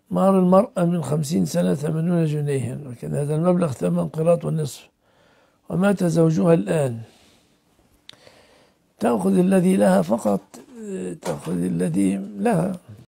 مهر المرأة من 50 سنة 80 جنيها، وكان هذا المبلغ 8 قيراط والنصف، ومات زوجها الآن. تأخذ الذي لها فقط، تأخذ الذي لها.